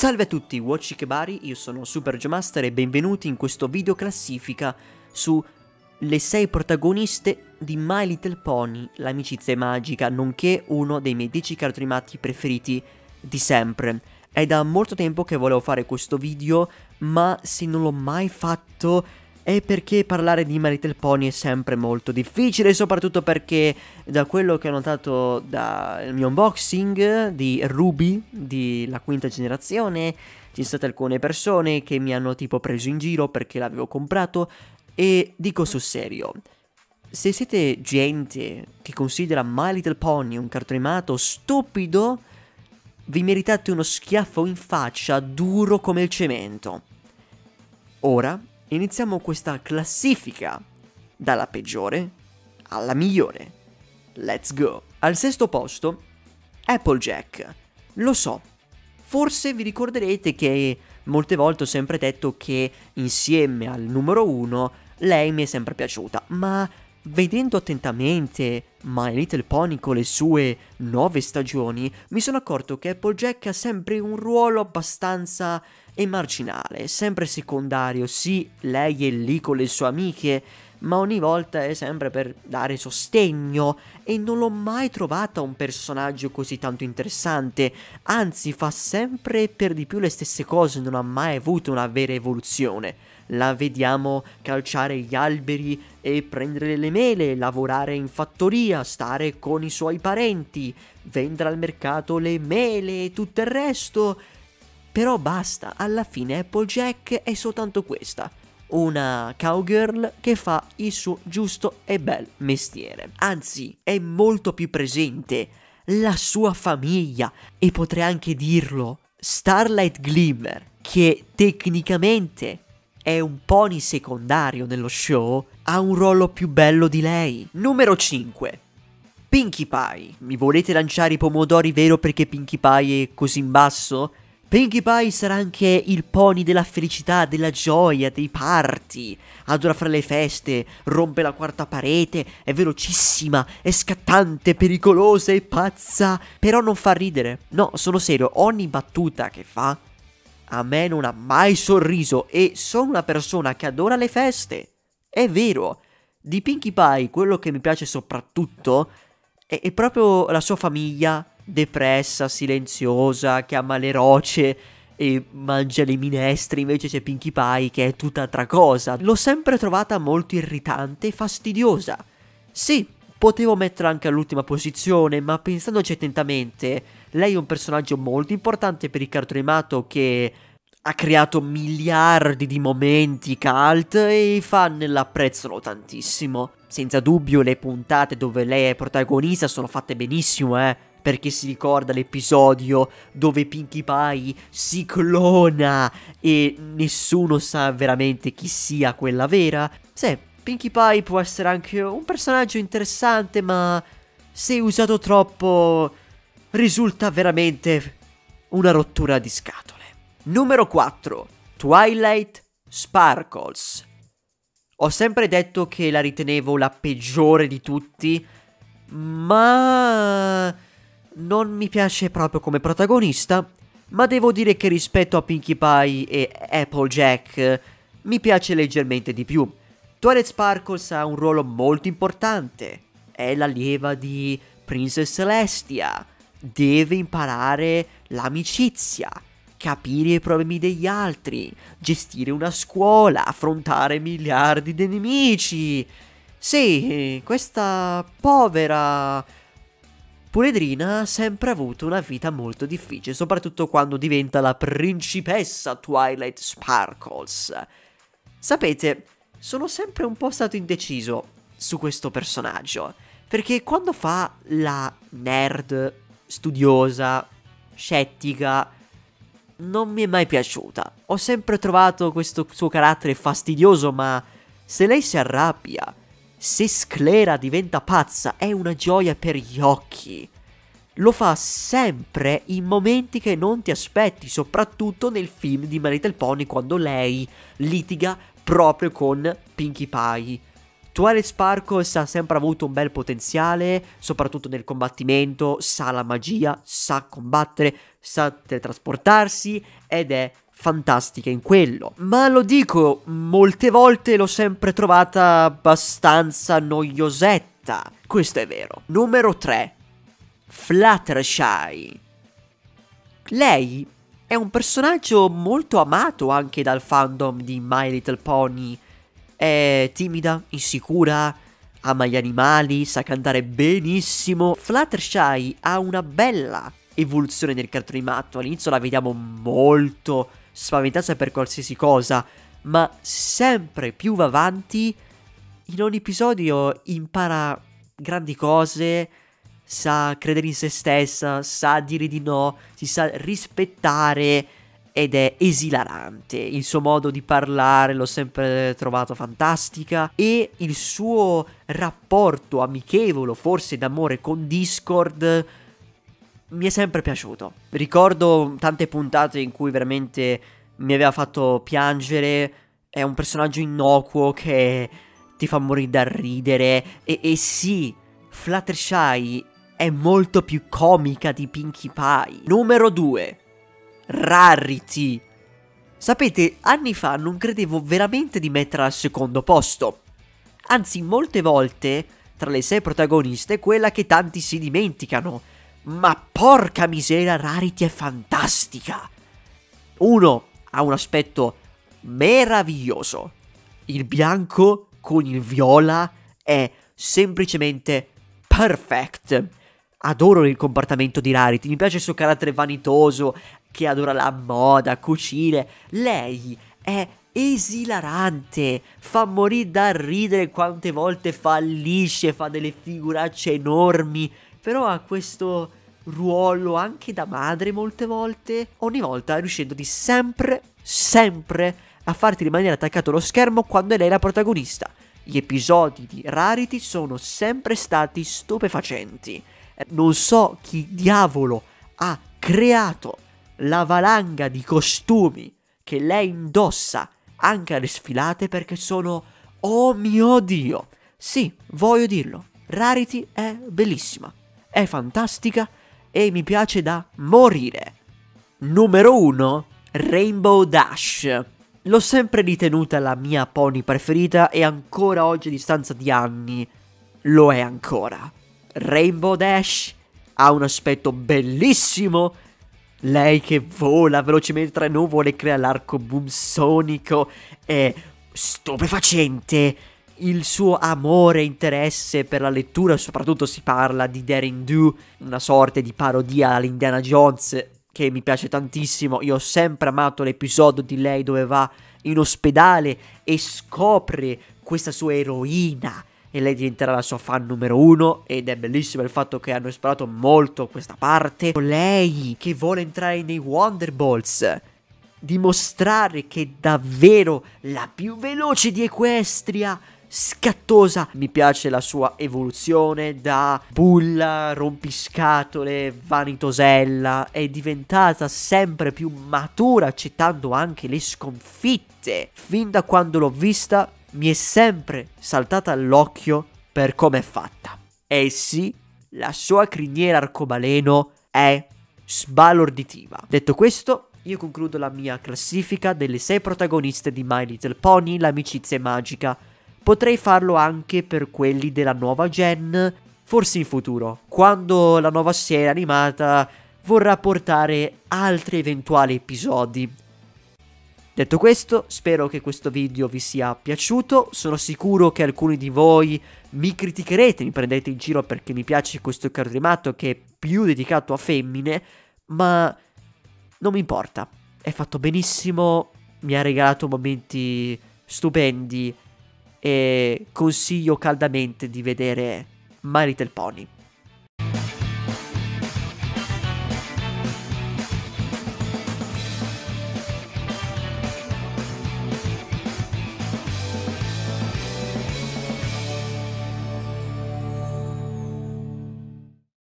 Salve a tutti, Watchikebari, io sono Super Geomaster e benvenuti in questo video classifica sulle 6 protagoniste di My Little Pony, l'amicizia è magica, nonché uno dei miei 10 cartoni animati preferiti di sempre. È da molto tempo che volevo fare questo video, ma se non l'ho mai fatto è perché parlare di My Little Pony è sempre molto difficile, soprattutto perché da quello che ho notato dal mio unboxing di Ruby, della quinta generazione, ci sono state alcune persone che mi hanno tipo preso in giro perché l'avevo comprato e dico sul serio, se siete gente che considera My Little Pony un cartone animato stupido, vi meritate uno schiaffo in faccia duro come il cemento. Ora iniziamo questa classifica dalla peggiore alla migliore. Let's go! Al sesto posto, Applejack. Lo so, forse vi ricorderete che molte volte ho sempre detto che insieme al numero 1 lei mi è sempre piaciuta, ma vedendo attentamente My Little Pony con le sue 9 stagioni, mi sono accorto che Applejack ha sempre un ruolo abbastanza marginale, sempre secondario. Sì, lei è lì con le sue amiche, ma ogni volta è sempre per dare sostegno e non l'ho mai trovata un personaggio così tanto interessante, anzi fa sempre per di più le stesse cose, non ha mai avuto una vera evoluzione. La vediamo calciare gli alberi e prendere le mele, lavorare in fattoria, stare con i suoi parenti, vendere al mercato le mele e tutto il resto. Però basta, alla fine Applejack è soltanto questa, una cowgirl che fa il suo giusto e bel mestiere. Anzi, è molto più presente la sua famiglia e potrei anche dirlo, Starlight Glimmer, che tecnicamente è un pony secondario nello show, ha un ruolo più bello di lei. Numero 5. Pinkie Pie. Mi volete lanciare i pomodori vero perché Pinkie Pie è così in basso? Pinkie Pie sarà anche il pony della felicità, della gioia, dei party. Adora fare le feste, rompe la quarta parete, è velocissima, è scattante, pericolosa e pazza. Però non fa ridere. No, sono serio, ogni battuta che fa a me non ha mai sorriso e sono una persona che adora le feste. È vero, di Pinkie Pie quello che mi piace soprattutto è proprio la sua famiglia, depressa, silenziosa, che ama le rocce e mangia le minestre. Invece c'è Pinkie Pie che è tutt'altra cosa. L'ho sempre trovata molto irritante e fastidiosa. Sì, potevo metterla anche all'ultima posizione, ma pensandoci attentamente, lei è un personaggio molto importante per il cartone animato che ha creato miliardi di momenti cult e i fan l'apprezzano tantissimo. Senza dubbio le puntate dove lei è protagonista sono fatte benissimo, perché si ricorda l'episodio dove Pinkie Pie si clona e nessuno sa veramente chi sia quella vera. Sì, Pinkie Pie può essere anche un personaggio interessante, ma se usato troppo risulta veramente una rottura di scatole. Numero 4. Twilight Sparkles. Ho sempre detto che la ritenevo la peggiore di tutti, ma non mi piace proprio come protagonista. Ma devo dire che rispetto a Pinkie Pie e Applejack mi piace leggermente di più. Twilight Sparkles ha un ruolo molto importante. È l'allieva di Princess Celestia. Deve imparare l'amicizia, capire i problemi degli altri, gestire una scuola, affrontare miliardi di nemici. Sì, questa povera puledrina ha sempre avuto una vita molto difficile, soprattutto quando diventa la principessa Twilight Sparkles. Sapete, sono sempre un po' stato indeciso su questo personaggio, perché quando fa la nerd, studiosa, scettica, non mi è mai piaciuta. Ho sempre trovato questo suo carattere fastidioso, ma se lei si arrabbia, se sclera, diventa pazza, è una gioia per gli occhi. Lo fa sempre in momenti che non ti aspetti, soprattutto nel film di My Little Pony quando lei litiga proprio con Pinkie Pie. Twilight Sparkles ha sempre avuto un bel potenziale, soprattutto nel combattimento, sa la magia, sa combattere, sa teletrasportarsi ed è fantastica in quello. Ma lo dico, molte volte l'ho sempre trovata abbastanza noiosetta. Questo è vero. Numero 3. Fluttershy. Lei è un personaggio molto amato anche dal fandom di My Little Pony. È timida, insicura, ama gli animali, sa cantare benissimo. Fluttershy ha una bella evoluzione nel cartone animato. All'inizio la vediamo molto spaventata per qualsiasi cosa, ma sempre più va avanti. In ogni episodio impara grandi cose, sa credere in se stessa, sa dire di no, si sa rispettare ed è esilarante. Il suo modo di parlare l'ho sempre trovato fantastica e il suo rapporto amichevole, forse d'amore con Discord, mi è sempre piaciuto. Ricordo tante puntate in cui veramente mi aveva fatto piangere. È un personaggio innocuo che ti fa morire da ridere. E sì, Fluttershy è molto più comica di Pinkie Pie. Numero 2. Rarity. Sapete, anni fa non credevo veramente di metterla al secondo posto. Anzi, molte volte, tra le 6 protagoniste, è quella che tanti si dimenticano. Ma porca miseria, Rarity è fantastica. Uno, ha un aspetto meraviglioso. Il bianco con il viola è semplicemente perfect. Adoro il comportamento di Rarity, mi piace il suo carattere vanitoso, che adora la moda, cucire. Lei è esilarante, fa morire da ridere quante volte fallisce, fa delle figuracce enormi, però ha questo ruolo anche da madre molte volte, ogni volta riuscendo di sempre a farti rimanere attaccato allo schermo quando è lei la protagonista. Gli episodi di Rarity sono sempre stati stupefacenti. Non so chi diavolo ha creato la valanga di costumi che lei indossa anche alle sfilate, perché sono, oh mio Dio, sì, voglio dirlo, Rarity è bellissima, è fantastica e mi piace da morire. Numero 1, Rainbow Dash. L'ho sempre ritenuta la mia pony preferita e ancora oggi, a distanza di anni, lo è ancora. Rainbow Dash ha un aspetto bellissimo. Lei che vola velocemente tra le nuvole, crea l'arco boom sonico, è stupefacente. Il suo amore e interesse per la lettura, soprattutto si parla di Daring Do, una sorta di parodia all'Indiana Jones che mi piace tantissimo. Io ho sempre amato l'episodio di lei dove va in ospedale e scopre questa sua eroina e lei diventerà la sua fan numero 1, ed è bellissimo il fatto che hanno esplorato molto questa parte. Lei che vuole entrare nei Wonderbolts, dimostrare che è davvero la più veloce di Equestria, scattosa. Mi piace la sua evoluzione da bulla, rompiscatole, vanitosella. È diventata sempre più matura, accettando anche le sconfitte. Fin da quando l'ho vista mi è sempre saltata all'occhio per come è fatta. E sì, la sua criniera arcobaleno è sbalorditiva. Detto questo, io concludo la mia classifica delle 6 protagoniste di My Little Pony, l'amicizia è magica. Potrei farlo anche per quelli della nuova gen, forse in futuro, quando la nuova serie animata vorrà portare altri eventuali episodi. Detto questo, spero che questo video vi sia piaciuto. Sono sicuro che alcuni di voi mi criticherete, mi prendete in giro perché mi piace questo cartone animato che è più dedicato a femmine, ma non mi importa. È fatto benissimo, mi ha regalato momenti stupendi e consiglio caldamente di vedere My Little Pony.